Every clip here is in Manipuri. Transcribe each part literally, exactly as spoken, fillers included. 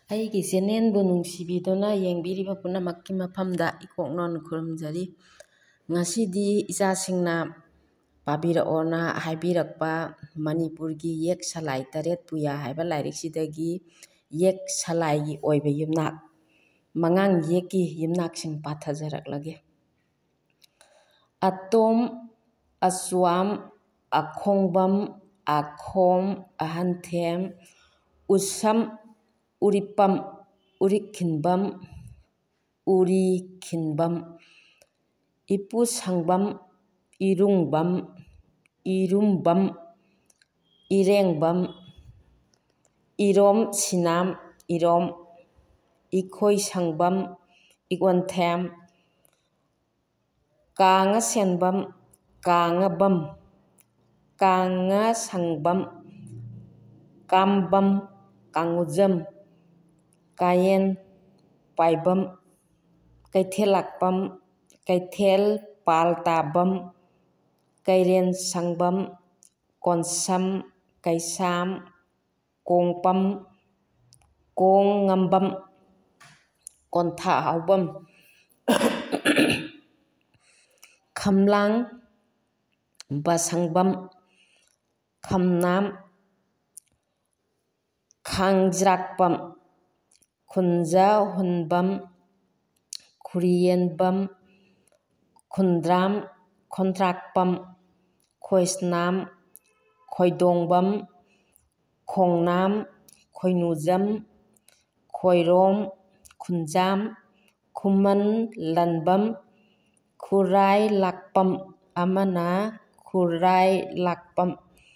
ꯑꯩꯒꯤ ꯆꯦꯅꯦꯜꯕꯨ ꯅꯨꯡꯁꯤꯕꯤꯗꯨꯅ ꯌꯦꯡꯕꯤꯔꯤꯕ ꯄꯨꯝꯅꯃꯛꯀꯤ ꯃꯐꯝꯗ ꯏꯀꯣꯛꯅꯣꯟ ꯈꯨꯔꯨꯝꯖꯔꯤ꯫ ꯉꯁꯤꯗꯤ ꯏꯆꯥꯁꯤꯡꯅ ꯄꯥꯕꯤꯔꯛꯑꯣꯅ ꯍꯥꯏꯕꯤꯔꯛꯄ ꯃꯅꯤꯄꯨꯔꯒꯤ ꯌꯦꯛ ꯁꯂꯥꯏ ꯇꯔꯦꯠ ꯄꯨꯌꯥ ꯍꯥꯏꯕ ꯂꯥꯏꯔꯤꯛꯁꯤꯗꯒꯤ ꯌꯦꯛ ꯁꯂꯥꯏꯒꯤ ꯑꯣꯏꯕ ꯌꯨꯝꯅꯥꯛ ꯃꯉꯥꯡ ꯌꯦꯛꯀꯤ ꯌꯨꯝꯅꯥꯛꯁꯤꯡ ꯄꯥꯊꯖꯔꯛꯂꯒꯦ꯫ ꯑꯇꯣꯝ, ꯑꯆ꯭ꯋꯥꯝ, ꯑꯈꯣꯡꯕꯝ, ꯑꯈꯣꯝ, ꯑꯍꯟꯊꯦꯝ, ꯎꯁꯝ, ꯎꯔꯤꯄꯝ, ꯎꯔꯤꯛꯈꯤꯟꯕꯝ, ꯎꯔꯤꯈꯤꯟꯕꯝ, ꯏꯄꯨꯁꯪꯕꯝ, ꯏꯔꯨꯡꯕꯝ, ꯏꯔꯨꯝꯕꯝ, ꯏꯔꯦꯡꯕꯝ, ꯏꯔꯣꯝꯁꯤꯅꯥꯝ, ꯏꯔꯣꯝ, ꯏꯈꯣꯏꯁꯪꯕꯝ, ꯏꯀꯣꯟꯊꯦꯝ, ꯀꯥꯡꯉꯁꯦꯟꯕꯝ, ꯀꯥꯡꯉꯕꯝ, ꯀꯥꯡꯉꯁꯪꯕꯝ, ꯀꯥꯝꯕꯝ, ꯀꯥꯡꯉꯨꯖꯝ, ꯀꯥꯌꯦꯟꯄꯥꯏꯕꯝ, ꯀꯩꯊꯦꯜꯂꯥꯛꯄꯝ, ꯀꯩꯊꯦꯜꯄꯥꯜꯇꯥꯕꯝ, ꯀꯩꯔꯦꯟꯁꯪꯕꯝ, ꯀꯣꯟꯁꯝ, ꯀꯩꯁꯥꯝ, ꯀꯣꯡꯄꯝ, ꯀꯣꯡꯉꯝꯕꯝ, ꯀꯣꯟꯊꯥꯍꯥꯎꯕꯝ, ꯈꯝꯂꯥꯡ ꯕꯁꯪꯕꯝ, ꯈꯝꯅꯥꯝ, ꯈꯥꯡꯖ꯭ꯔꯥꯛꯄꯝ, ꯈꯨꯟꯖꯥꯍꯨꯟꯕꯝ, ꯈꯨꯔꯤꯌꯦꯟꯕꯝ, ꯈꯨꯟꯗ꯭ꯔꯥꯝ, ꯈꯣꯟꯗ꯭ꯔꯥꯛꯄꯝ, ꯈꯣꯏꯁꯅꯥꯝ, ꯈꯣꯏꯗꯣꯡꯕꯝ, ꯈꯣꯡꯅꯥꯝ, ꯈꯣꯏꯅꯨꯖꯝ, ꯈꯣꯏꯔꯣꯝ, ꯈꯨꯟꯖꯥꯝ, ꯈꯨꯃꯟꯂꯟꯕꯝ, ꯈꯨꯔꯥꯏꯂꯥꯛꯄꯝ ꯑꯃꯅ ꯈꯨꯔꯥꯏꯂꯥꯛꯄꯝ꯫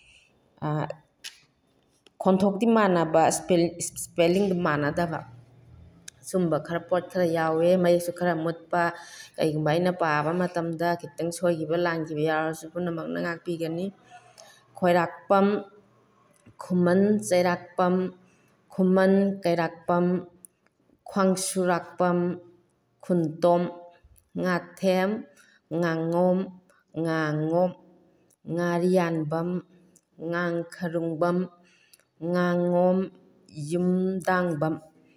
ꯈꯣꯟꯊꯣꯛꯇꯤ ꯃꯥꯟꯅꯕ ꯁ꯭ꯄꯦꯂꯤꯡꯗꯤ ꯃꯥꯟꯅꯗꯕ ꯁꯨꯝꯕ ꯈꯔ ꯄꯣꯠ ꯈꯔ ꯌꯥꯎꯋꯦ꯫ ꯃꯌꯦꯛꯁꯨ ꯈꯔ ꯃꯨꯠꯄ, ꯀꯩꯒꯨꯝꯕ ꯑꯩꯅ ꯄꯥꯕ ꯃꯇꯝꯗ ꯈꯤꯇꯪ ꯁꯣꯏꯈꯤꯕ ꯂꯥꯟꯈꯤꯕ ꯌꯥꯎꯔꯁꯨ ꯄꯨꯝꯅꯃꯛꯅ ꯉꯥꯛꯄꯤꯒꯅꯤ꯫ ꯈꯣꯏꯔꯥꯛꯄꯝ, ꯈꯨꯃꯟ ꯆꯩꯔꯥꯛꯄꯝ, ꯈꯨꯃꯟ ꯀꯩꯔꯥꯛꯄꯝ, ꯈ꯭ꯋꯥꯡꯁꯨꯔꯥꯛꯄꯝ, ꯈꯨꯟꯇꯣꯝ, ꯉꯥꯊꯦꯝ, ꯉꯥꯉꯣꯝ, ꯉꯥꯉꯣꯝ, ꯉꯥꯔꯤꯌꯥꯟꯕꯝ, ꯉꯥꯡꯈꯔꯨꯡꯕꯝ, ꯉꯥꯉꯣꯝ, ꯌꯨꯝꯗꯥꯡꯕꯝ,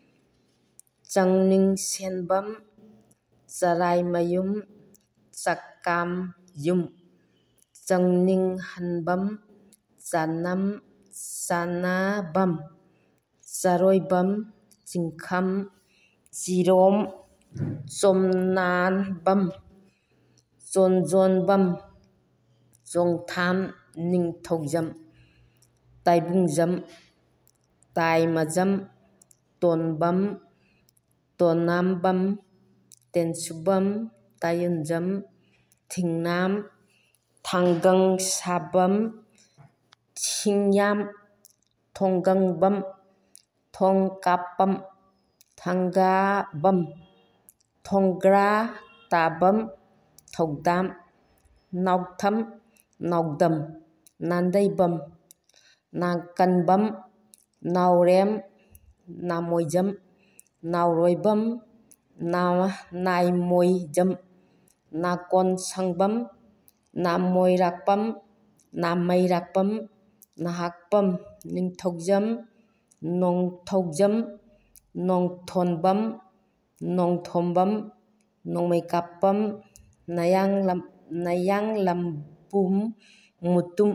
ꯆꯪꯅꯤꯡꯁꯦꯟꯕꯝ, ꯆꯔꯥꯏꯃꯌꯨꯝ, ꯆꯀꯥꯝꯌꯨꯝ, ꯆꯪꯅꯤꯡꯍꯟꯕꯝ, ꯆꯅꯝ, ꯆꯅꯕꯝ, ꯆꯔꯣꯏꯕꯝ, ꯆꯤꯡꯈꯝ, ꯆꯤꯔꯣꯝ, ꯆꯣꯝꯅꯥꯟꯕꯝ, ꯆꯣꯟꯖꯣꯟꯕꯝ, ꯆꯣꯡꯊꯥꯝ, ꯅꯤꯡꯊꯧꯖꯝ, ꯇꯥꯏꯕꯨꯡꯖꯝ, ꯇꯥꯏꯃꯖꯝ, ꯇꯣꯟꯕꯝ, ꯇꯣꯟꯅꯥꯝꯕꯝ, ꯇꯦꯟꯁꯨꯕꯝ, ꯇꯥꯌꯨꯟꯖꯝ, ꯊꯤꯡꯅꯥꯝ, ꯊꯥꯡꯒꯪꯁꯥꯕꯝ, ꯊꯤꯡꯌꯥꯝ, ꯊꯣꯡꯒꯪꯕꯝ, ꯊꯣꯡꯀꯥꯞꯄꯝ, ꯊꯥꯡꯒꯥꯕꯝ, ꯊꯣꯡꯒ꯭ꯔꯥꯇꯥꯕꯝ, ꯊꯧꯗꯥꯝ, ꯅꯥꯎꯊꯝ, ꯅꯥꯎꯗꯝ, ꯅꯥꯟꯗꯩꯕꯝ, ꯅꯥꯀꯟꯕꯝ, ꯅꯥꯎꯔꯦꯝ, ꯅꯥꯃꯣꯏꯖꯝ, ꯅꯥꯎꯔꯣꯏꯕꯝ, ꯅꯥꯏꯃꯣꯏꯖꯝ, ꯅꯥꯀꯣꯟꯁꯪꯕꯝ, ꯅꯥꯃꯣꯏꯔꯥꯛꯄꯝ, ꯅꯥꯃꯩꯔꯥꯛꯄꯝ, ꯅꯥꯍꯥꯛꯄꯝ, ꯅꯤꯡꯊꯧꯖꯝ, ꯅꯣꯡꯊꯧꯖꯝ, ꯅꯣꯡꯊꯣꯟꯕꯝ, ꯅꯣꯡꯊꯣꯝꯕꯝ, ꯅꯣꯡꯃꯩꯀꯥꯞꯄꯝ, ꯅꯌꯥꯡꯂꯝꯕꯨꯝ, ꯃꯨꯇꯨꯝ,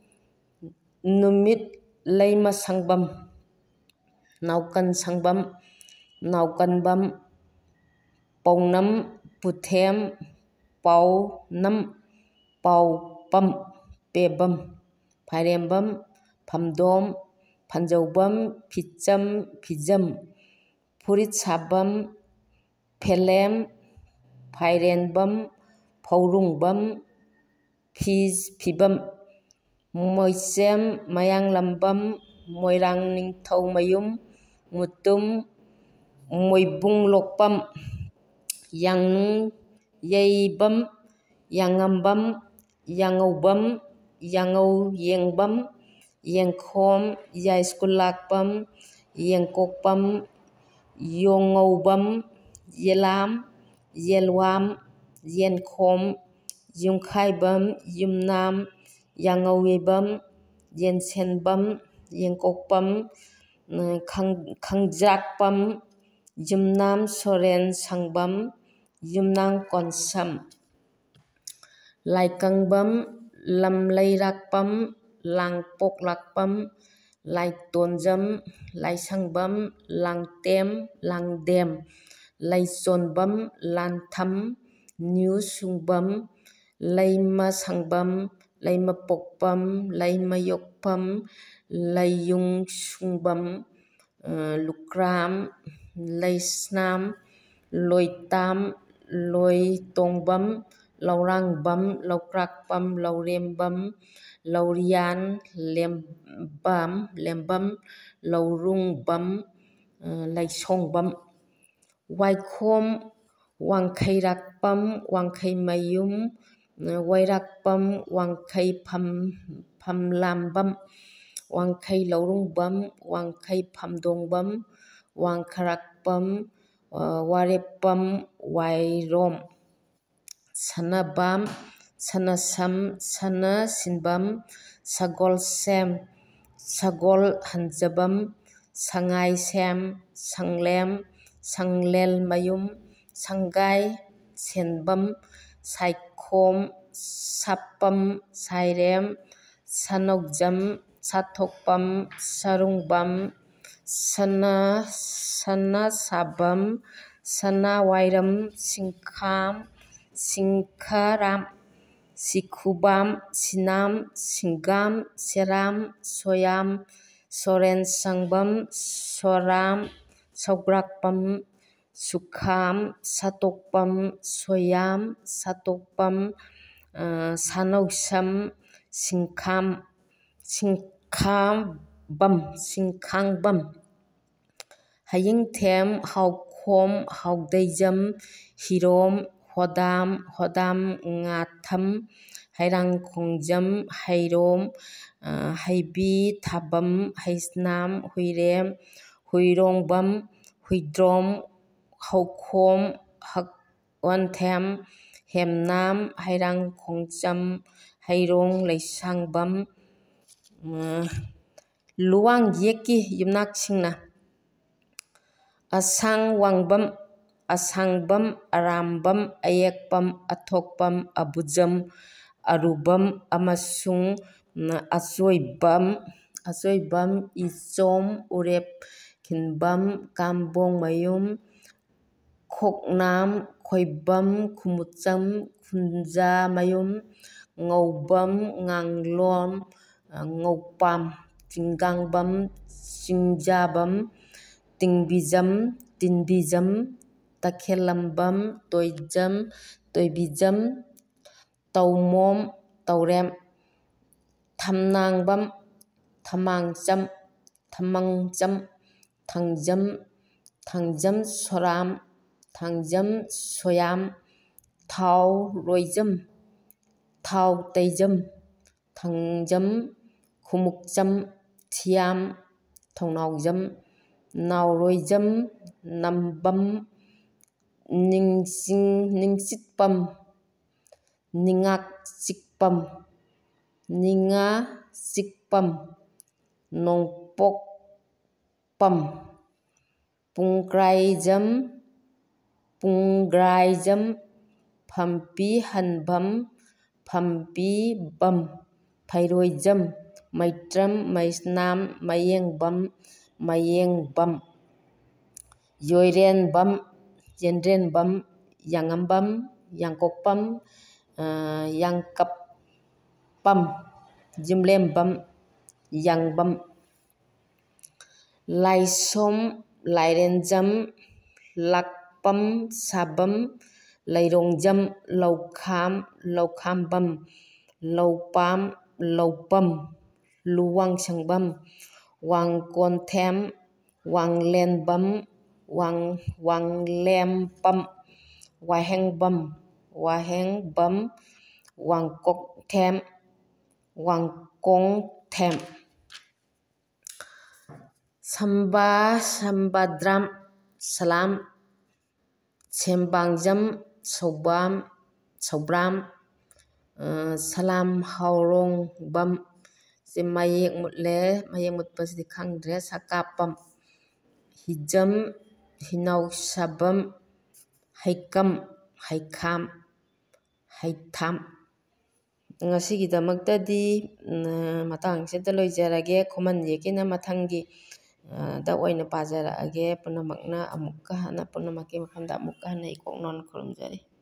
ꯅꯨꯃꯤꯠꯂꯩꯃꯁꯪꯕꯝ, ꯅꯥꯎꯀꯟꯁꯪꯕꯝ, ꯅꯥꯎꯀꯟꯕꯝ, ꯄꯧꯅꯝ, ꯄꯨꯊꯦꯝ, ꯄꯥꯎꯅꯝ, ꯄꯥꯎꯄꯝ, ꯄꯦꯕꯝ, ꯐꯥꯏꯔꯦꯝꯕꯝ, ꯐꯝꯗꯣꯝ, ꯐꯟꯖꯧꯕꯝ, ꯐꯤꯆꯝ, ꯐꯤꯖꯝ, ꯐꯨꯔꯤꯠꯁꯥꯕꯝ, ꯐꯦꯂꯦꯝ, ꯐꯥꯏꯔꯦꯟꯕꯝ, ꯐꯧꯔꯨꯡꯕꯝ, ꯐꯤꯕꯝ, ꯃꯣꯏꯆꯦꯝ, ꯃꯌꯥꯡꯂꯝꯕꯝ, ꯃꯣꯏꯔꯥꯡꯅꯤꯡꯊꯧꯃꯌꯨꯝ, ꯃꯨꯇꯨꯝ, ꯃꯣꯏꯕꯨꯡꯂꯣꯛꯄꯝ, ꯌꯥꯡꯅꯨꯡꯌꯩꯕꯝ, ꯌꯥꯉꯝꯕꯝ, ꯌꯥꯉꯧꯕꯝ, ꯌꯥꯉꯧꯌꯦꯡꯕꯝ, ꯌꯦꯡꯈꯣꯝ, ꯌꯥꯏꯁ꯭ꯀꯨꯜꯂꯥꯛꯄꯝ, ꯌꯦꯡꯀꯣꯛꯄꯝ, ꯌꯣꯡꯉꯧꯕꯝ, ꯌꯦꯂꯥꯝ, ꯌꯦꯜꯋꯥꯝ, ꯌꯦꯟꯈꯣꯝ, ꯌꯨꯝꯈꯥꯏꯕꯝ, ꯌꯨꯝꯅꯥꯝ, ꯌꯥꯉꯧꯌꯩꯕꯝ, ꯌꯦꯟꯁꯦꯟꯕꯝ, ꯌꯦꯡꯀꯣꯛꯄꯝ, Khangjakpam, Yumnam Soren Sangbam, Yumnang Konsam, Laikangbam, Lam Leirakpam, Langpoklakpam, Laitonjam, Laisangbam, Langtem, Langdem, Laisonbam, Lantham, New Sungbam, Laima Sangbam, Laima Pokpam, Laima Yokpam, Layung Sungbam, Lukram, Laisnam, Loitam, Loitongbam, Laurangbam, Laukrakpam, Laurembam, Laurian, Lembam, Lembam, Laurungbam, Laisongbam, Waikhom, Wangkhairakpam, Wangkhaimayum, Wairakpam, Wangkhai Phamlambam, Wangkhai Laurungbam, Wangkhai Phamdongbam, Wangkharakpam, Warepam, Wairom, Sanabam, Sanasam, Sanasinbam, Sagol Sem, Sagol Hanjabam, Sangai Sem, Sanglem, Sanglel Mayum, Sangai Senbam, Saikhom, Sapam, Sairem, Sanogjam, Sathokpam, Sarungbam, Sana Sanasabam, Sanawairam, Sinkham, Sinkharam, Sikhubam, Sinam, Singam, Seram, Soyam, Soren Sangbam, Soram, Saugrakpam, Sukham, Satokpam, Soyam, Satokpam, Sanogsam, Sinkham, Sinkhambam, Sinkhangbam, Hayingthem, Haukhom, Haudejam, Hirom, Hodam, Hodam Ngatham, Hairangkhongjam, Hairom, Haibi Thabam, Haisnam, Huirem, Huirongbam, Huidrom, Haukhom, Hakwanthem, Hemnam, Hairangkhongjam, Hairong Laisangbam, Luang Yeki Yumnaksingna, Asang Wangbam, Asangbam, Arambam, Ayekpam, Athokpam, Abujam, Arubam, Amasung, Azoibam, Azoibam, Izom, Urep, Kinbam, Kambong Mayum, Khoknam, Khoibam, Khumutsam, Khunja Mayum, Ngaubam, Nganglom, Ngaupam, Tingangbam, Singjabam, Tingbijam, Tinbijam, Takhelambam, Toijam, Toibijam, Taumom, Taurem, Thamnangbam, Thamangjam, Thamangjam, Thangjam, Thangjam Soram, Thangjam Soyam, Thau Roijam, Thau Teijam, Thangjam, Khumukjam, Thiam, Thongnaugjam, Nauroijam, Nambam, Ningsing Ningsitpam, Ningak Sikpam, Ninga Sikpam, Nongpokpam, Pungraijam, Pungraijam, Phampi Hanbam, Phampi Bam, Phairoijam, Maitram, Maisnam, Mayengbam, Mayengbam, Yoirenbam, Yenrenbam, Yangambam, Yangkokpam, Yangkapam, Jimlembam, Yangbam, Laisom, Lairenjam, Lakpam, Sabam, Lairongjam, Laukham, Laukhambam, Laupam, Laupam, Luwangsangbam, Wangkonthem, Wanglenbam, Wang Wanglempam, Wahengbam, Wahengbam, Wangkokthem, Wangkongthem, Samba Sambadram, Salam, Sembangjam, Sobam, Sobram, Salam Haurongbam, ꯁꯤ ꯃꯌꯦꯛ ꯃꯨꯠꯂꯦ ꯃꯌꯦꯛ ꯃꯨꯠꯄꯁꯤꯗꯤ ꯈꯪꯗ꯭ꯔꯦ ꯁꯀꯥꯞꯄꯝ ꯍꯤꯖꯝ ꯍꯤꯅꯥꯎꯁꯥꯕꯝ ꯍꯩꯀꯝ ꯍꯩꯈꯥꯝ ꯍꯩꯊꯥꯝ ꯉꯁꯤꯒꯤꯗꯃꯛꯇꯗꯤ ꯃꯇꯥꯡꯁꯤꯗ ꯂꯣꯏꯖꯔꯒꯦ ꯈꯨꯃꯟ ꯌꯦꯛꯀꯤꯅ ꯃꯊꯪꯒꯤ ꯗ ꯑꯣꯏꯅ ꯄꯥꯖꯔꯛꯑꯒꯦ ꯄꯨꯝꯅꯃꯛꯅ ꯑꯃꯨꯛꯀ ꯍꯟꯅ ꯄꯨꯝꯅꯃꯛꯀꯤ ꯃꯐꯝꯗ ꯑꯃꯨꯛꯀ ꯍꯟꯅ ꯏꯀꯣꯛ ꯅꯧꯅ ꯈꯨꯔꯨꯝꯖꯔꯤ